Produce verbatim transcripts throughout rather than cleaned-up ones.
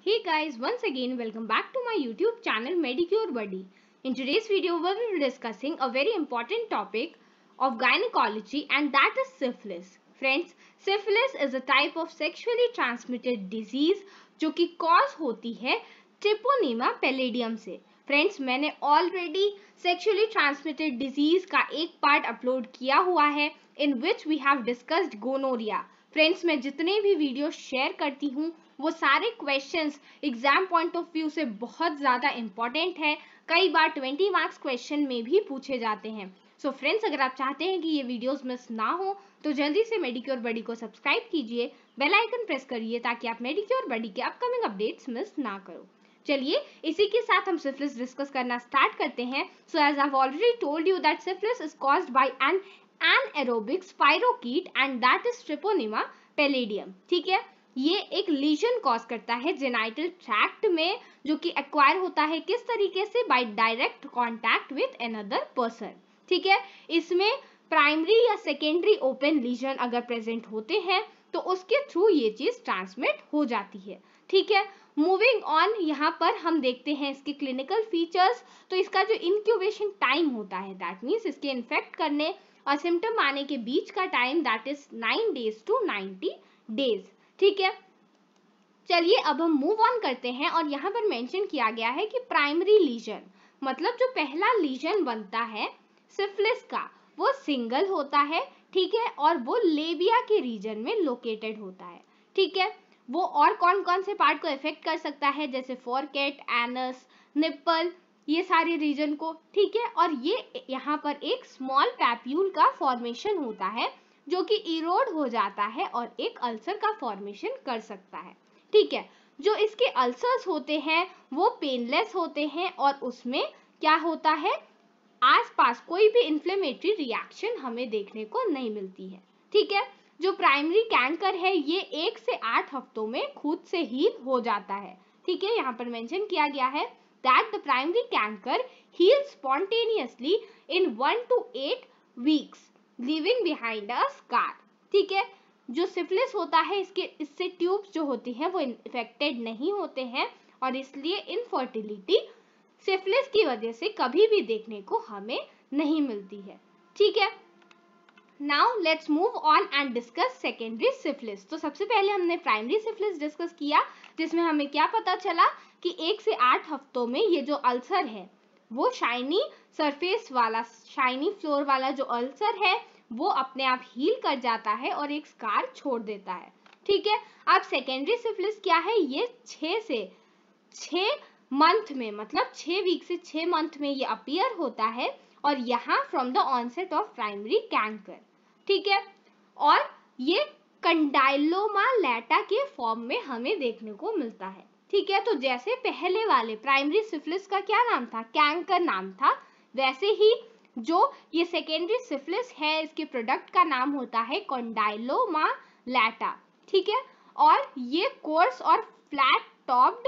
Hey guys, once again welcome back to my YouTube channel Medicure Buddy. In today's video we will be discussing a very important topic of gynecology, and that is syphilis. Friends, syphilis is a type of sexually transmitted disease जो कि cause होती है Treponema pallidum से. Friends, मैंने already sexually transmitted disease का एक part upload किया हुआ है in which we have discussed gonorrhoea. Friends, मैं जितने भी वीडियो शेयर करती हूँ वो सारे questions exam point of view से बहुत ज़्यादा इंपॉर्टेंट है. कई बार ट्वेंटी मार्क्स क्वेश्चन में भी पूछे जाते हैं. सो so फ्रेंड्स, अगर आप चाहते हैं कि ये वीडियोस मिस ना हो तो जल्दी से मेडिक्योर बडी को सब्सक्राइब कीजिए, बेल आइकन प्रेस करिए ताकि आप मेडिक्योर बडी के अपकमिंग अपडेट्स मिस ना करो. चलिए इसी के साथ हम सिफिलिस डिस्कस करना स्टार्ट करते हैं. So as I have already told you that syphilis is caused by an anaerobic spirochaete and that is Treponema pallidum. ठीक है, ये एक लीजन कॉज करता है जेनाइटल ट्रैक्ट में, जो कि एक्वायर होता है किस तरीके से? By direct contact with another person. ठीक है, इसमें प्राइमरी या सेकेंडरी ओपन लीजन अगर प्रेजेंट होते हैं तो उसके थ्रू ये चीज ट्रांसमिट हो जाती है. ठीक है, मूविंग ऑन, यहाँ पर हम देखते हैं इसके क्लिनिकल फीचर्स. तो इसका जो इंक्यूबेशन टाइम होता है, दैट मीन्स इसके इन्फेक्ट करने और सिम्टम आने के बीच का time, that is nine days to ninety days. ठीक है, चलिए अब हम मूव ऑन करते हैं. और यहाँ पर मेंशन किया गया है कि प्राइमरी लीजन मतलब जो पहला लीजन बनता है सिफिलिस का वो सिंगल होता है. ठीक है, और वो लेबिया के रीजन में लोकेटेड होता है. ठीक है, वो और कौन कौन से पार्ट को इफेक्ट कर सकता है? जैसे फोरकेट, एनस, निप्पल, ये सारे रीजन को. ठीक है, और ये यहाँ पर एक स्मॉल पैप्यूल का फॉर्मेशन होता है जो कि इरोड हो जाता है और एक अल्सर का फॉर्मेशन कर सकता है. ठीक है, जो इसके अल्सर्स होते हैं वो पेनलेस होते हैं और उसमें क्या होता है, आसपास कोई भी इन्फ्लेमेटरी रिएक्शन हमें देखने को नहीं मिलती है. ठीक है, जो प्राइमरी कैंकर है ये एक से आठ हफ्तों में खुद से हील हो जाता है. ठीक है, यहाँ पर मेंशन किया गया है that the primary chancre heal spontaneously in one to eight weeks leaving behind a scar. ठीक है, जो सिफिलिस होता है इसके इससे ट्यूब्स जो होती हैं वो इन्फेक्टेड नहीं होते हैं और इसलिए इनफर्टिलिटी सिफिलिस की वजह से कभी भी देखने को हमें नहीं मिलती है. ठीक है, now let's move on and discuss secondary syphilis. तो सबसे पहले हमने प्राइमरी सिफिलिस डिस्कस किया जिसमें हमें क्या पता चला कि एक से आठ हफ्तों में ये जो अल्सर है वो शाइनी सरफेस वाला, शाइनी फ्लोर वाला जो अल्सर है वो अपने आप हील कर जाता है और एक स्कार छोड़ देता है. ठीक है, अब सेकेंडरी सिफिलिस क्या है? ये छह से छह मंथ में, मतलब छह वीक से छह मंथ में ये अपीयर होता है और यहाँ from the onset of primary chancre. ठीक है, और ये कंडाइलोमा लैटा के फॉर्म में हमें देखने को मिलता है. ठीक है, तो जैसे पहले वाले प्राइमरी सिफिलिस का क्या नाम था? कैंकर नाम था. वैसे ही जो ये सेकेंडरी सिफिलिस है इसके प्रोडक्ट का नाम होता है कंडाइलोमा लैटा. ठीक है, और ये कोर्स और flat topped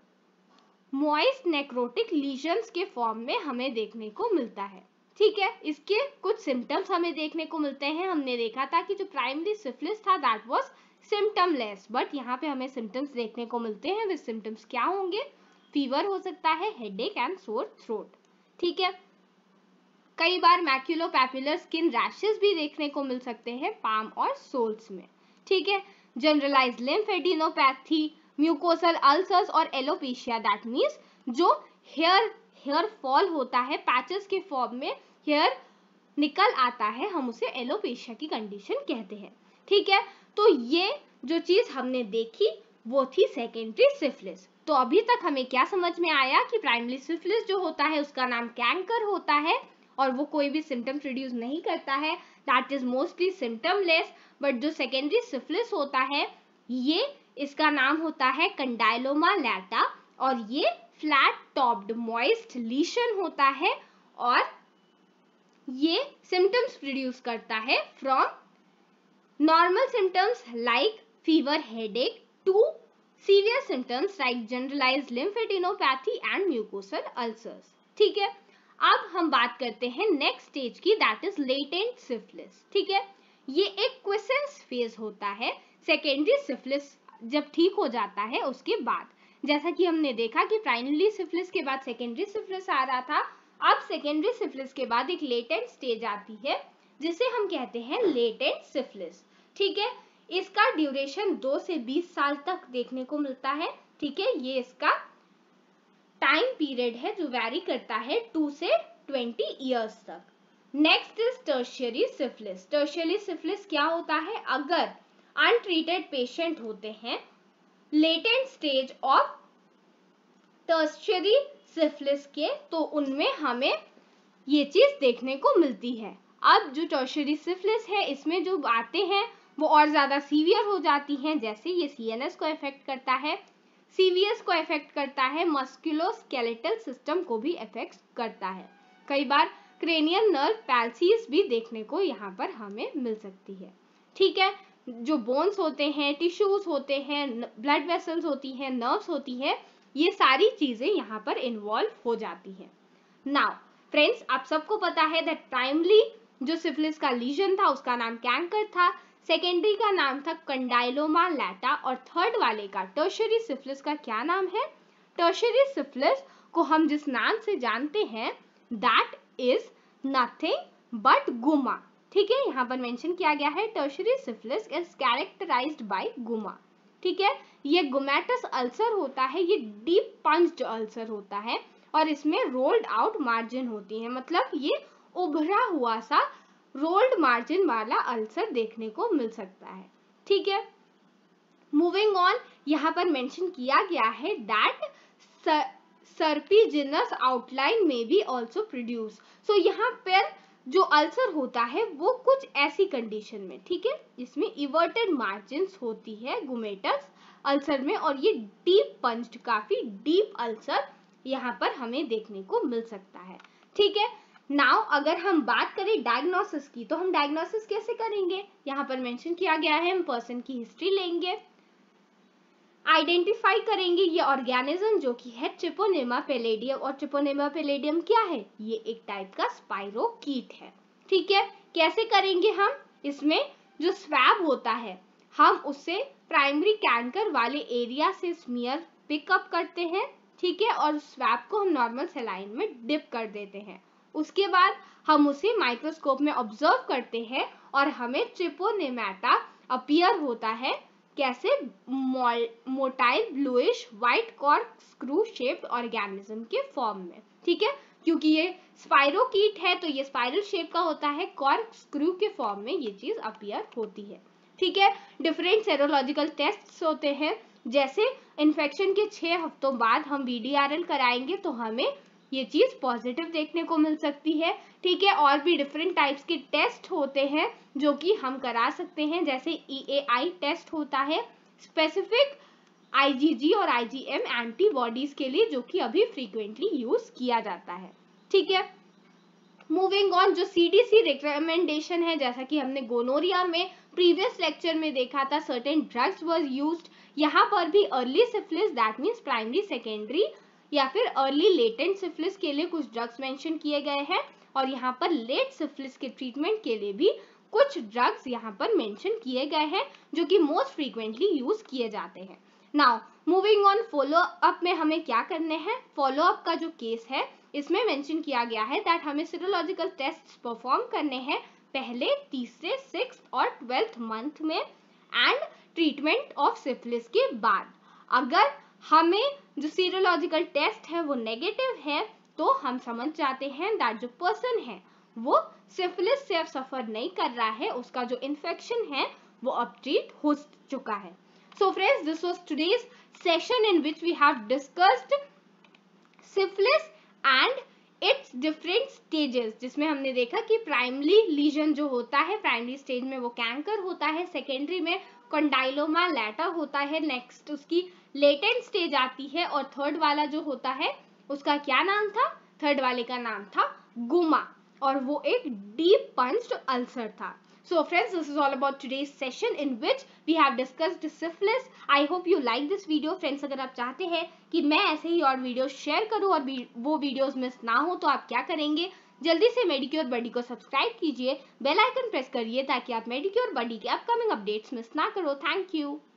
moist necrotic lesions के फॉर्म में हमें देखने को मिलता है. ठीक है, इसके कुछ सिम्टम्स हमें देखने को मिलते हैं. हमने देखा था कि जो प्राइमरी सिफिलिस था दैट वाज सिम्टमलेस, बट यहाँ पे हमें सिम्टम्स देखने को मिलते हैं. वे सिम्टम्स क्या होंगे? फीवर हो सकता है, हेडेक एंड सोर थ्रोट. ठीक है, कई बार मैक्यूलोपैपुलर स्किन रैशेस भी देखने को मिल सकते हैं पाम और सोल्स में. ठीक है, जनरलाइज्ड लिम्फेडिनोपैथी, म्यूकोसल अल्सर्स और एलोपेशिया, दैट मीन्स जो हेयर हेयर फॉल होता है पैचेस के फॉर्म में हेयर निकल आता है, हम उसे एलोपेशिया की कंडीशन कहते हैं. ठीक है, तो ये जो चीज हमने देखी वो थी सेकेंडरी सिफिलिस. तो अभी तक हमें क्या समझ में आया कि प्राइमरी सिफिलिस जो होता है उसका नाम कैंकर होता है और वो कोई भी सिम्टम प्रोड्यूस नहीं करता है, that is mostly symptomless. But जो सेकेंडरी सिफिलिस होता है ये इसका नाम होता है कंडाइलोमा लैटा और ये फ्लैट टॉप्ड मॉइस्ट लीशन होता है और ये सिम्टम्स प्रोड्यूस करता है from normal symptoms like fever, headache to severe symptoms like generalised lymphadenopathy and mucosal ulcers. ठीक है, अब हम बात करते हैं नेक्स्ट स्टेज की, दैट इज लेटेंट सिफिलिस. ठीक है, ये एक क्विसेंस फेज होता है सेकेंडरी सिफिलिस जब ठीक हो जाता है उसके बाद. जैसा कि हमने देखा कि प्राइमरी सिफिलिस के बाद सेकेंडरी सिफिलिस आ रहा था, अब सेकेंडरी सिफिलिस के बाद एक लेटेंट स्टेज आती है जिसे हम कहते हैं लेटेंट सिफिलिस। ठीक है, इसका ड्यूरेशन दो से बीस साल तक देखने को मिलता है। ठीक है, ये इसका टाइम पीरियड है जो वैरी करता है टू से ट्वेंटी इयर्स तक। Next is tertiary syphilis. Tertiary syphilis क्या होता है? अगर अनट्रीटेड पेशेंट होते हैं latent stage of tertiary syphilis के, तो उनमें हमें ये चीज देखने को मिलती है। अब जो टर्शियरी सिफिलिस है इसमें जो बातें हैं वो और ज्यादा सीवियर हो जाती हैं, जैसे ये सीएनएस को इफेक्ट करता है, सीवीएस को इफेक्ट करता है, मस्कुलोस्केलेटल सिस्टम को भी इफेक्ट करता है। कई बार क्रेनियल नर्व पैल्सीज भी देखने को यहाँ पर हमें मिल सकती है। ठीक है, जो बोन्स होते हैं, टिश्यूज होते हैं, ब्लड वेसल्स होती हैं, नर्व्स होती हैं, ये सारी चीजें यहाँ पर इन्वॉल्व हो जाती हैं। नाउ फ्रेंड्स, आप सबको पता है दैट प्राइमरी जो सिफिलिस का लीजन था उसका नाम कैंकर था, सेकेंडरी का नाम था कंडाइलोमा लैटा, और थर्ड वाले का टर्शियरी सिफिलिस का क्या नाम है? टर्शियरी सिफिलिस को हम जिस नाम से जानते हैं दैट इज नथिंग बट गुमा। ठीक है, यहाँ पर मेंशन किया गया है tertiary syphilis is characterised by gumma. ठीक है, ये गुमेटस अल्सर होता है, ये डीप पंच्ड अल्सर होता है और इसमें रोल्ड आउट मार्जिन होती है, मतलब ये उभरा हुआ सा रोल्ड मार्जिन वाला अल्सर देखने को मिल सकता है। ठीक है, मूविंग ऑन, यहाँ पर मेंशन किया गया है दैट सर्पिजिनस आउटलाइन में बी ऑल्सो प्रोड्यूस। सो यहाँ पर जो अल्सर होता है वो कुछ ऐसी कंडीशन में, ठीक है, इसमें इवर्टेड मार्जिन्स होती है गुमेटस अल्सर में, और ये डीप पंच्ड, काफी डीप अल्सर यहाँ पर हमें देखने को मिल सकता है। ठीक है, नाउ अगर हम बात करें डायग्नोसिस की, तो हम डायग्नोसिस कैसे करेंगे? यहाँ पर मेंशन किया गया है, हम पर्सन की हिस्ट्री लेंगे, आइडेंटिफाई करेंगे ये ऑर्गेनिज्म जो कि है ट्रिपोनेमा पैलेडियम। और ट्रिपोनेमा पैलेडियम क्या है? ये एक टाइप का स्पाइरोकीट है। ठीक है, कैसे करेंगे हम? इसमें जो स्वैब होता है हम उससे प्राइमरी कैंकर वाले एरिया से स्मीयर पिकअप करते हैं। ठीक है, और स्वैब को हम नॉर्मल सलाइन में डिप कर देते हैं। उसके बाद हम उसे माइक्रोस्कोप में ऑब्जर्व करते हैं और हमें ट्रिपोनेमाटा अपीयर होता है। कैसे? Motile bluish white corkscrew shaped organism के फॉर्म में। ठीक है, क्योंकि ये स्पाइरोकीट है तो ये स्पाइरल शेप का होता है, कॉर्क स्क्रू के फॉर्म में ये चीज अपीयर होती है। ठीक है, डिफरेंट सेरोलॉजिकल टेस्ट्स होते हैं, जैसे इन्फेक्शन के छह हफ्तों बाद हम वीडीआरएल कराएंगे तो हमें ये चीज पॉजिटिव देखने को मिल सकती है। ठीक है, और भी डिफरेंट टाइप्स के टेस्ट होते हैं जो कि हम करा सकते हैं, जैसे ईएआई टेस्ट होता है, स्पेसिफिक आईजीजी और आईजीएम एंटीबॉडीज के लिए, जो कि अभी फ्रीक्वेंटली यूज किया जाता है। ठीक है, मूविंग ऑन, जो सीडीसी रिकमेंडेशन है, जैसा कि हमने गोनोरिया में प्रीवियस लेक्चर में देखा था, सर्टेन ड्रग्स वर यूज्ड। यहाँ पर भी early syphilis that means primary secondary या फिर अर्ली लेटेंट सिफिलिस के लिए कुछ ड्रग्स मेंशन किए गए हैं, और यहाँ पर लेट सिफिलिस के ट्रीटमेंट के लिए भी कुछ ड्रग्स यहाँ पर मेंशन किए गए हैं जो कि मोस्ट फ्रीक्वेंटली यूज किए जाते हैं। Now moving on, follow up में हमें क्या करने हैं? फॉलो अप का जो केस है इसमें मेंशन किया गया है दैट हमें सीरोलॉजिकल टेस्ट परफॉर्म करने हैं पहले, तीसरे, सिक्स्थ और ट्वेल्थ मंथ में एंड ट्रीटमेंट ऑफ सिफिलिस के बाद। अगर हमें जो सीरोलॉजिकल टेस्ट है वो नेगेटिव है तो हम समझ जाते हैं दैट जो पर्सन है वो सिफिलिस से अब सफर नहीं कर रहा है, उसका जो इन्फेक्शन है वो अब ट्रीट हो चुका है। So friends, this was today's session in which we have discussed syphilis and its different stages, जिसमें हमने देखा कि प्राइमरी लीजन जो होता है प्राइमरी स्टेज में वो कैंकर होता है, सेकेंडरी में कंडाइलोमा लैटा होता है, नेक्स्ट उसकी लेटेंट स्टेज आती है, और थर्ड वाला जो होता है उसका क्या नाम था? थर्ड वाले का नाम था गुमा, और वो एक डीप पंच्ड अल्सर था। So friends, this is all about today's session in which we have discussed syphilis. I hope you like this video. Friends, अगर आप चाहते हैं कि मैं ऐसे ही और वीडियोस शेयर करूं और वो वीडियोस मिस ना हो तो आप क्या करेंगे? जल्दी से मेडिक्योर बडी को सब्सक्राइब कीजिए, बेल आइकन प्रेस करिए ताकि आप मेडिक्योर बडी के अपकमिंग अपडेट्स मिस ना करो। Thank you.